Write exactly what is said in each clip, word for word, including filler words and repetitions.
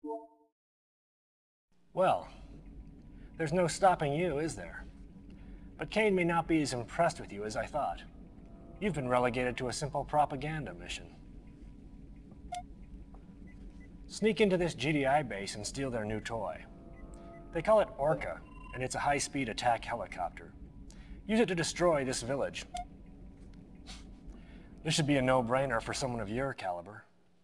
Well, there's no stopping you, is there? But Kane may not be as impressed with you as I thought. You've been relegated to a simple propaganda mission. Sneak into this G D I base and steal their new toy. They call it Orca, and it's a high-speed attack helicopter. Use it to destroy this village. This should be a no-brainer for someone of your caliber.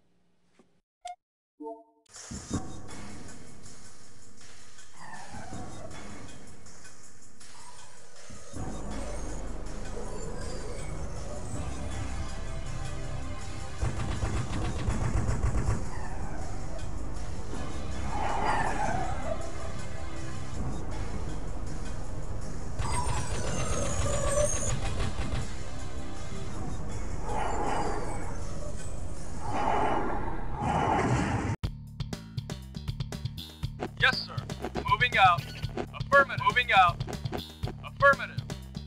Yes, sir. Moving out. Affirmative. Moving out. Affirmative.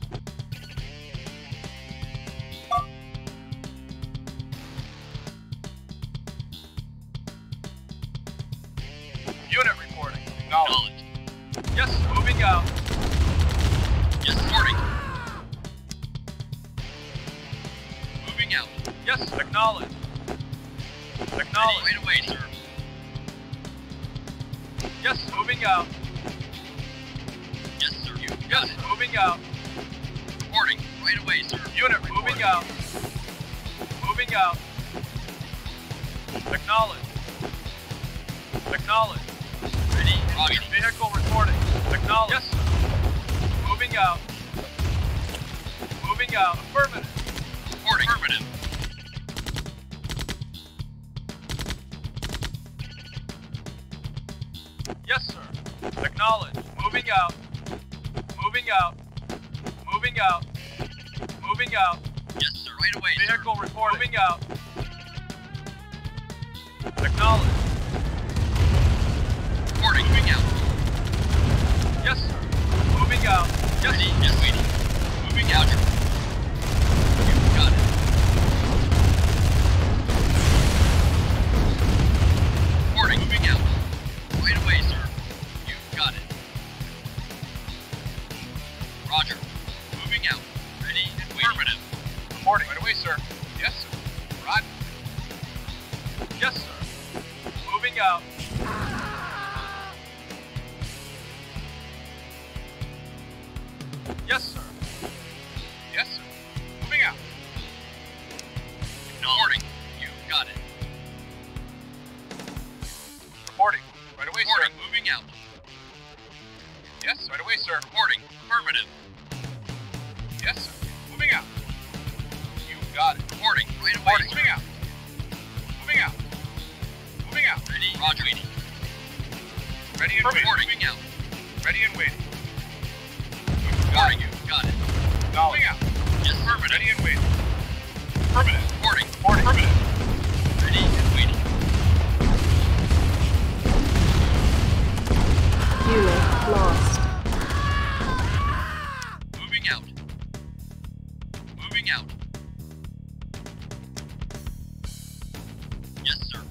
Unit reporting. Acknowledged. Yes, moving out. Yes, reporting. Moving out. Yes, acknowledged. Acknowledged. Right away, sir. Yes, moving out. Yes, sir. You got yes, it. Moving out. Reporting. Right away, sir. Unit reporting. Moving out. Moving out. Acknowledged. Acknowledged. Ready. Roger. Vehicle reporting. Acknowledged. Yes, sir. Moving out. Moving out. Affirmative. Reporting. Affirmative. Yes, sir. Acknowledged. Moving out. Moving out. Moving out. Moving out. Yes, sir. Right away, vehicle sir. Reporting. Moving out. Acknowledged. Reporting. Moving out. Yes, sir. Moving out. Yes, ready. Yes, waiting. Moving out. You got it. Reporting. Moving out. Right away, sir. You got it. Roger. Moving out. Ready and waiting. Affirmative. Reporting. Right away, sir. Yes, sir. Roger. Yes, sir. Moving out. Yes, sir. Yes, sir. Moving out. Reporting. You got it. Reporting. Right away, reporting. Sir. Moving out. Yes, right away, sir. Reporting. Affirmative. Yes, sir. Moving out. You got it. Reporting. Right away, reporting. Moving out. Moving out. Moving out. Ready. Roger. Waiting. Ready and waiting. Moving out. Ready and waiting. You got it. You got it. No. Moving out. Yes, affirmative. Ready and waiting. Affirmative. Reporting. Reporting. Affirmative. Ready and waiting. Unit lost. Moving out. Moving out. Yes, sir.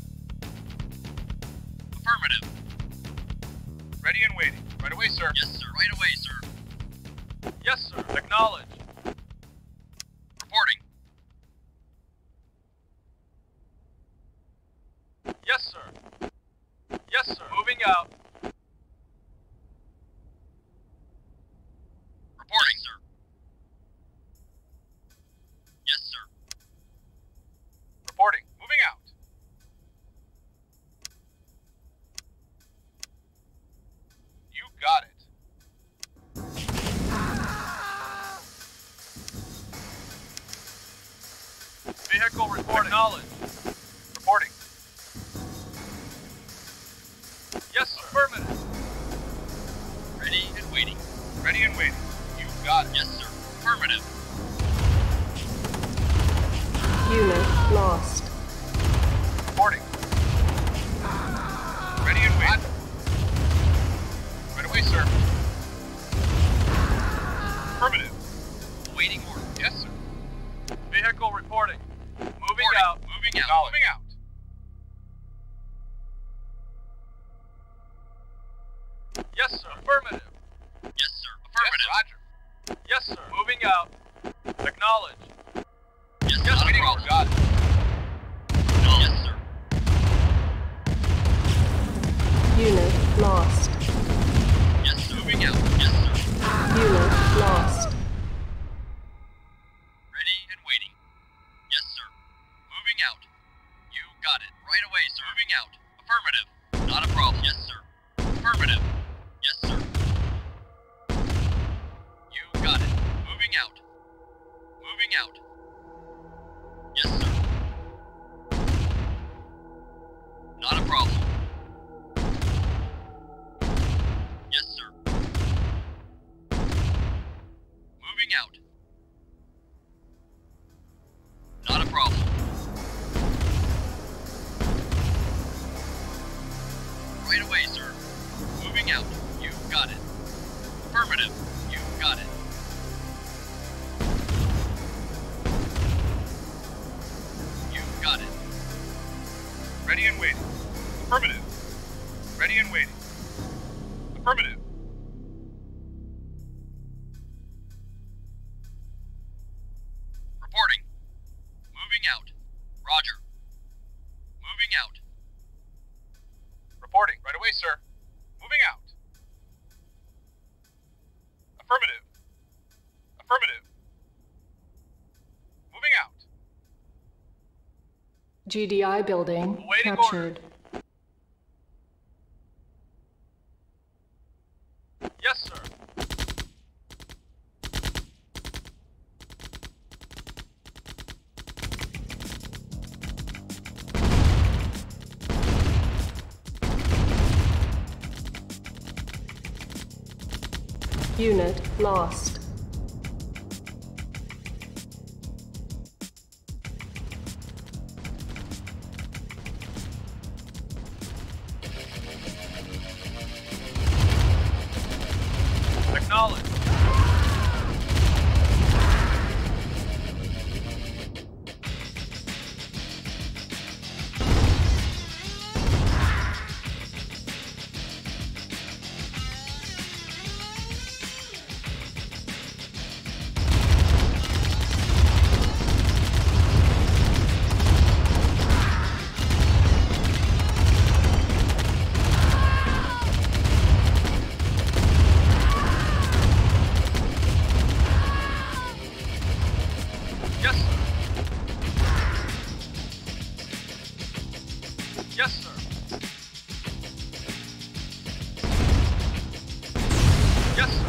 Affirmative. Ready and waiting. Right away, sir. Yes, sir. Right away, sir. Yes, sir. Acknowledged. Reporting. Yes, sir. Yes, sir. Moving out. Reporting, sir. Yes, sir. Reporting. Moving out. You got it. Vehicle reporting. Acknowledged. Reporting. Yes, sir. Affirmative. Ready and waiting. Ready and waiting. You got it. Yes, sir. Affirmative. Unit lost. Reporting. Ready and waiting. Right away, sir. Affirmative. Waiting order. Yes, sir. Vehicle reporting. Moving reporting. Out. Moving Yes, sir. Affirmative. Yes, sir. Affirmative. Yes, Roger. Yes, sir. Moving out. Acknowledge. Yes, yes, not a problem. Got it. No. Yes, sir. Unit lost. Yes, sir. Moving out. Yes, sir. Unit lost. Ready and waiting. Yes, sir. Moving out. You got it. Right away, sir. Moving out. Affirmative. Not a problem. Yes, sir. Affirmative. Yes, sir. You got it. Moving out. Moving out. Yes, sir. Not a problem. Yes, sir. Moving out. Not a problem. Right away, sir. Moving out. You got it. Affirmative. You got it. You got it. Ready and waiting. Affirmative. Ready and waiting. Affirmative. Reporting. Moving out. Roger. Moving out. Reporting. Right away, sir. Moving out. Affirmative. Affirmative. Moving out. G D I building Awaiting captured. Yes, sir. Unit lost. Acknowledge. Yes, sir. Yes, sir. Yes, sir.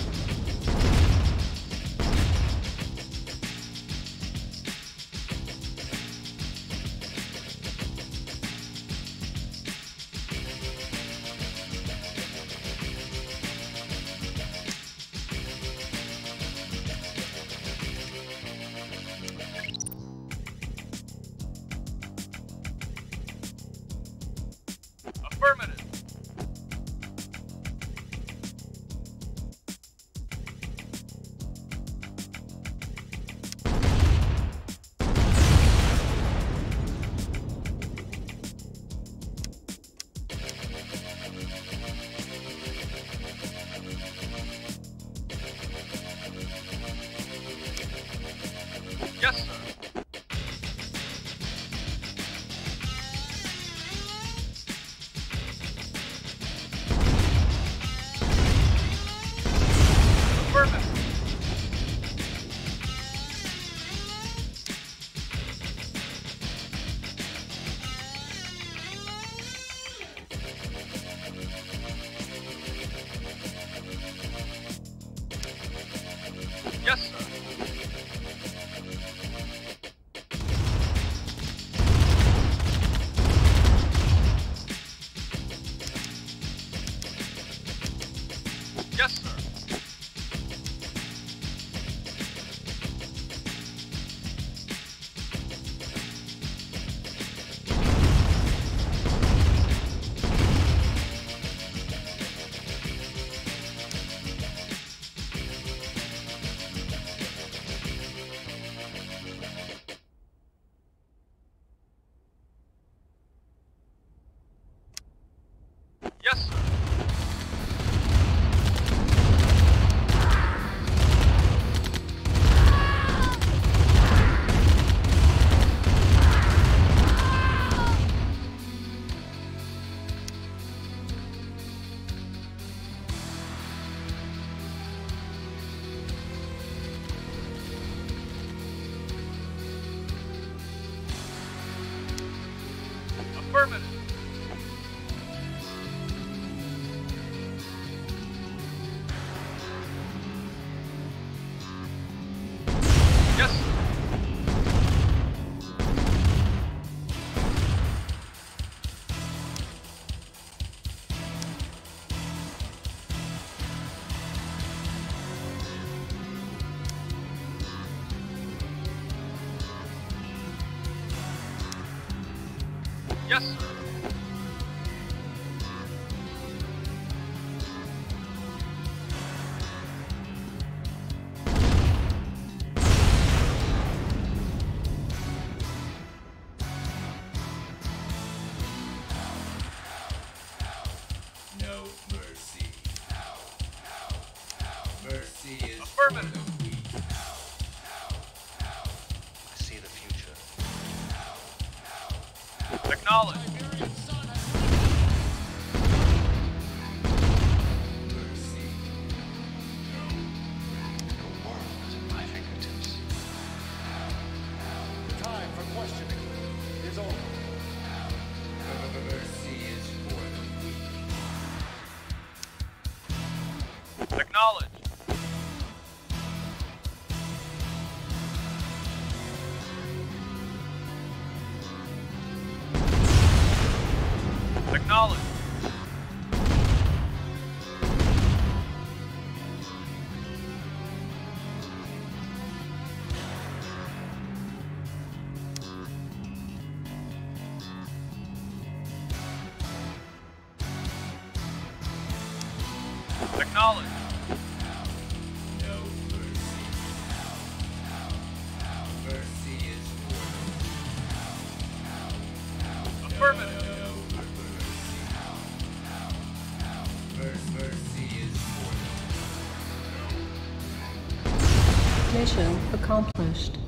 Affirmative. Yes, sir. Affirmative. Yes, sir. Yes, sir. No mercy. Mercy is Affirmative. for the weak. I see the future. Acknowledge. Mercy. The world is at my fingertips. The time for questioning is over. Mercy is for the weak. Acknowledge. Acknowledge. Acknowledge. No mercy. Mercy is for the Affirmative. no mercy. Mercy is for the Mission accomplished.